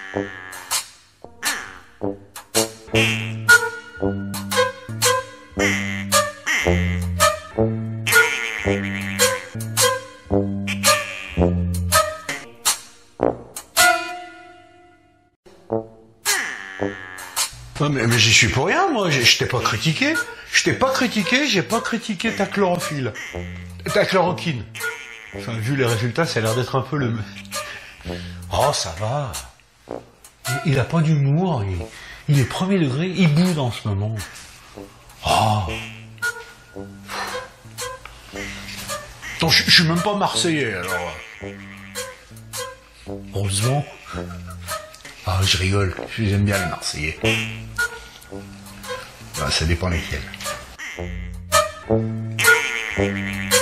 Non mais j'y suis pour rien, moi, je t'ai pas critiqué. Je t'ai pas critiqué, j'ai pas critiqué ta chlorophylle. Ta chloroquine. Enfin, vu les résultats, ça a l'air d'être un peu le... Oh, ça va. Il a pas d'humour, il est premier degré, il boude en ce moment. Oh. Non, je suis même pas marseillais, alors. Heureusement. Ah, je rigole, j'aime bien les marseillais. Bah, ça dépend lesquels.